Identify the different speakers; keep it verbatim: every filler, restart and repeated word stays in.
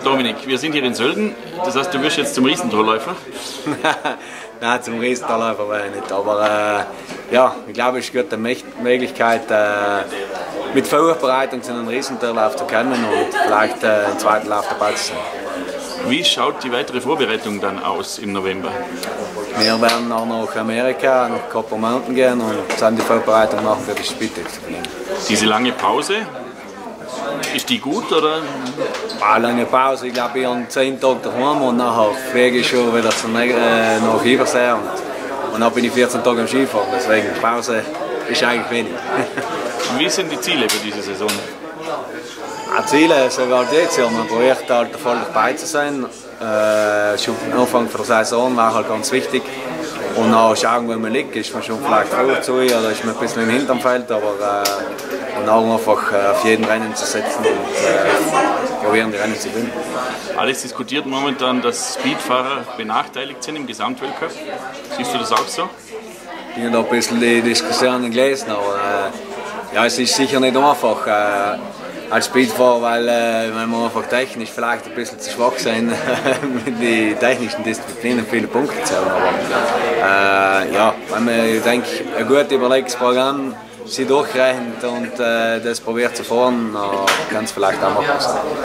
Speaker 1: Dominik, wir sind hier in Sölden, das heißt, du wirst jetzt zum Riesentorläufer?
Speaker 2: Nein, zum Riesentorläufer wäre ich nicht, aber äh, ja, ich glaube, es ist eine gute Möglichkeit, äh, mit Vorbereitung zu einem Riesentorlauf zu kommen und vielleicht äh, im zweiten Lauf dabei zu sein.
Speaker 1: Wie schaut die weitere Vorbereitung dann aus im November?
Speaker 2: Wir werden auch nach Amerika, nach Copper Mountain gehen und dann die Vorbereitung machen für die Spitex.
Speaker 1: Diese lange Pause, ist die gut oder?
Speaker 2: Eine lange Pause, ich glaube, ich habe zehn Tage daheim und nachher fliege ich schon wieder zu, äh, nach Übersee und, und dann bin ich vierzehn Tage am Skifahren, deswegen Pause ist eigentlich wenig.
Speaker 1: Wie sind die Ziele für diese Saison?
Speaker 2: Die Ziele sind halt jetzt, ja, man probiert halt voll dabei zu sein. Äh, schon am Anfang der Saison war halt ganz wichtig. Und dann schauen, wo man liegt, ist man schon vielleicht früher zu oder ist man ein bisschen im Hinterfeld, aber äh, und dann einfach äh, auf jeden Rennen zu setzen und äh, probieren, die Rennen zu gewinnen.
Speaker 1: Alles diskutiert momentan, dass Speedfahrer benachteiligt sind im Gesamtweltcup. Siehst du das auch so?
Speaker 2: Ich habe da ein bisschen die Diskussionen gelesen, aber äh, ja, es ist sicher nicht einfach. Äh, als Speedfahrer, weil, äh, weil wir einfach technisch vielleicht ein bisschen zu schwach sind, mit den technischen Disziplinen viele Punkte zählen. Aber äh, ja, wenn man, ich denke, ein gut überlegtes Programm sich durchrechnet und äh, das probiert zu fahren, dann kann es vielleicht auch machbar sein.